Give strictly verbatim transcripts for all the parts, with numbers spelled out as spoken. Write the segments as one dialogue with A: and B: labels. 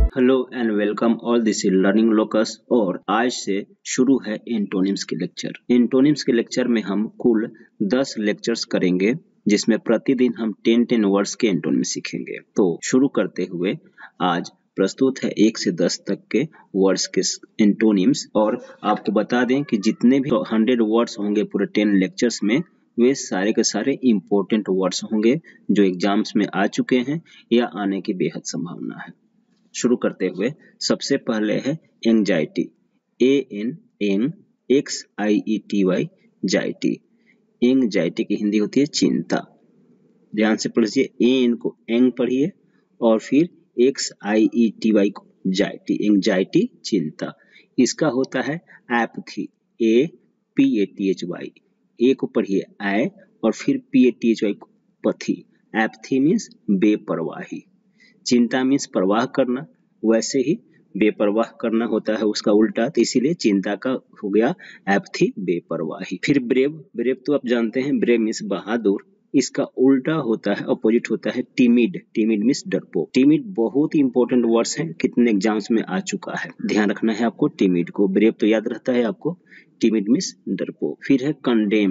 A: Hello and welcome all this is learning locus. और आज से शुरू है एंटोनिम्स के लेक्चर। एंटोनिम्स के लेक्चर में हम कुल दस लेक्चर्स करेंगे, जिसमें प्रतिदिन हम टेन टेन वर्ड्स के एंटोनिम सीखेंगे। तो शुरू करते हुए आज प्रस्तुत है एक से दस तक के वर्ड्स के एंटोनिम्स। और आपको बता दें कि जितने भी हंड्रेड वर्ड्स होंगे पूरे टेन लेक्चर्स में, वे सारे के सारे इम्पोर्टेंट वर्ड्स होंगे जो एग्जाम्स में आ चुके हैं या आने की बेहद संभावना है। शुरू करते हुए सबसे पहले है anxiety, A N an X I E T Y जाइटी। एंजाइटी की हिंदी होती है चिंता। ध्यान से पढ़िए, ए एन को एंग पढ़िए और फिर X I E T Y को जाइटी। एंजाइटी चिंता। इसका होता है apathy, A P A T H Y. A को पढ़िए आई और फिर P A T H Y को पथी। Apathy means बेपरवाही। चिंता मीन्स परवाह करना, वैसे ही बेपरवाह करना होता है उसका उल्टा, तो इसीलिए चिंता का हो गया एपथी, बेपरवाही। फिर ब्रेव, ब्रेव तो आप जानते हैं, ब्रेव मीन्स बहादुर। इसका उल्टा होता है, अपोजिट होता है टिमिड। टिमिड मीन्स डरपोक। टिमिड बहुत ही इंपॉर्टेंट वर्ड्स हैं, कितने एग्जाम्स में आ चुका है, ध्यान रखना है आपको टिमिड को। ब्रेव तो याद रहता है आपको, टिमिड मीन्स डरपोक। फिर है कंडेम,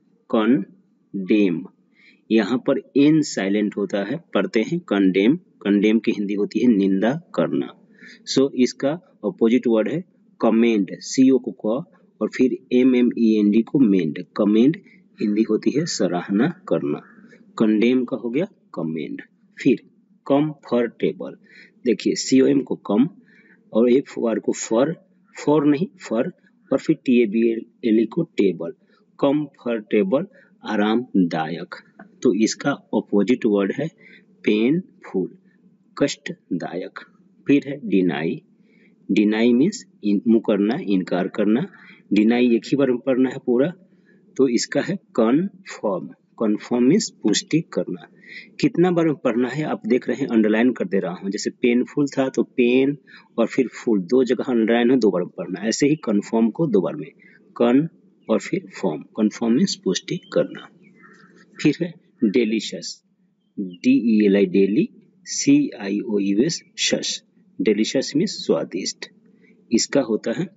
A: कंडेम। यहाँ पर एन साइलेंट होता है, पढ़ते हैं कंडेम। कंडेम की हिंदी होती है निंदा करना। सो so, इसका अपोजिट वर्ड है कमेंड, सी ओ को क और फिर M M E N D को मेंड। कमेंड हिंदी होती है सराहना करना। कंडेम का हो गया कमेंड। फिर कंफर्टेबल, देखिए सी ओ एम को कम और एफ वार को फर, फॉर नहीं फर, और फिर टी ए बी एल को टेबल। कंफर्टेबल आरामदायक। तो इसका ऑपोजिट वर्ड है पेनफुल, कष्टदायक। फिर है डिनाई। डिनाई मीन्स मुकरना, इनकार करना। डिनाई एक ही बार में पढ़ना है पूरा, तो इसका है कन्फर्म। कन्फर्म मीन्स पुष्टि करना। कितना बार में पढ़ना है आप देख रहे हैं, अंडरलाइन कर दे रहा हूं। जैसे पेनफुल था तो पेन और फिर फुल, दो जगह अंडरलाइन है, दो बार में पढ़ना। ऐसे ही कन्फर्म को दो बार में, कन और फिर फॉर्म। कन्फर्म मीन्स पुष्टि करना। फिर है delicious, D E L I deli, C I O U S शश। डेलिशियस मीन्स स्वादिष्ट। इसका होता है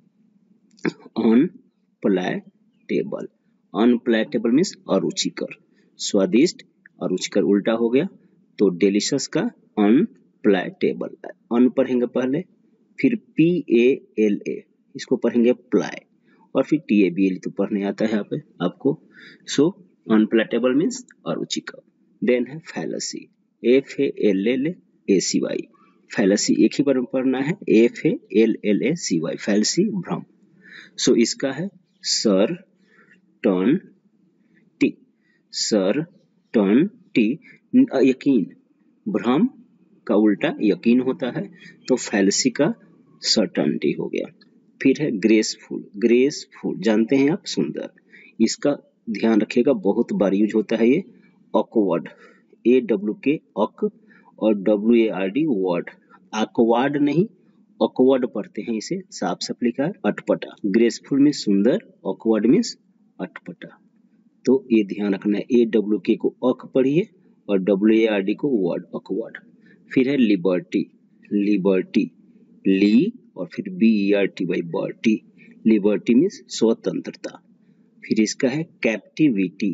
A: अनप्लेटेबल। Unpalatable means अरुचिकर। स्वादिष्ट अरुचिकर उल्टा हो गया, तो डेलिशियस का अनप्लेटेबल। अन पढ़ेंगे पहले, फिर पी ए एल ए, इसको पढ़ेंगे प्लाई, और फिर टी ए बी एल तो पढ़ने आता है यहाँ पे आपको। सो अनप्लेटेबल मीन्स अरुचिकर। देन है fallacy, F A L L A C Y. Fallacy एक ही बार में पढ़ना है, F A L L A C Y. Fallacy भ्रम। सो इसका है certainty, certainty यकीन। भ्रम का उल्टा यकीन होता है, तो फैलेसी का सर्टनटी हो गया। फिर है ग्रेसफुल, ग्रेसफुल जानते हैं आप, सुंदर। इसका ध्यान रखिएगा, बहुत बार यूज होता है ये। ऑकवर्ड, ए डब्ल्यू के ऑक और W A R D word. Awkward नहीं, ऑकवर्ड पढ़ते हैं इसे, साफ साफ लिखा है अटपटा। ग्रेसफुल में सुंदर, ऑकवर्ड में अटपटा। तो ये ध्यान रखना है, ए डब्ल्यू के को ऑक पढ़िए और डब्ल्यू ए आर डी को वर्ड, ऑकवर्ड। फिर है लिबर्टी, लिबर्टी, ली और फिर B E R T Y, बर्टी। लिबर्टी मीन्स स्वतंत्रता। फिर इसका है captivity,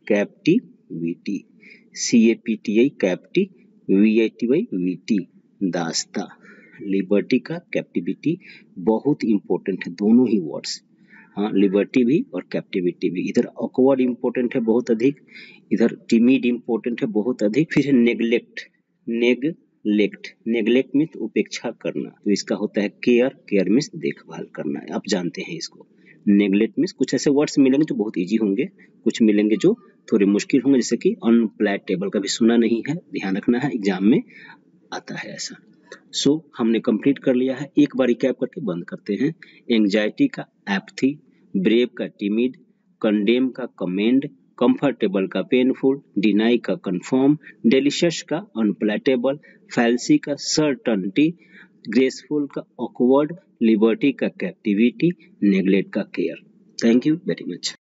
A: captivity, C A P T I कैप्टी, वी आई टी वाई वीटी, दास्ता। लिबर्टी का कैप्टिविटी बहुत इंपॉर्टेंट है, दोनों ही वर्ड्स। हाँ, लिबर्टी भी और कैप्टिविटी भी। इधर ऑकवर्ड इंपॉर्टेंट है बहुत अधिक, इधर टिमिड इंपॉर्टेंट है बहुत अधिक। फिर है नेग्लेक्ट, नेग्लेक्ट, नेग्लेक्ट मीन्स उपेक्षा करना, तो इसका होता है केयर, केयर मीन्स देखभाल करना, आप जानते हैं इसको। नेग्लेक्ट मीन्स कुछ ऐसे वर्ड्स मिलेंगे जो बहुत इजी होंगे, कुछ मिलेंगे जो थोड़े मुश्किल होंगे, जैसे कि अनप्लेटेबल, कभी सुना नहीं है, ध्यान रखना है, एग्जाम में आता है ऐसा। सो so, हमने कंप्लीट कर लिया है, एक बार रिकैप करके बंद करते हैं। एंजाइटी का एपथी, ब्रेव का टिमिड, कंडेम का कमेंड, कंफर्टेबल का पेनफुल, डिनाई का कंफर्म, डेलिशियस का अनप्लेटेबल, फैलेसी का सर्टनटी, ग्रेसफुल का ऑकवर्ड, लिबर्टी का कैप्टिविटी, नेग्लेक्ट का care. Thank you very much.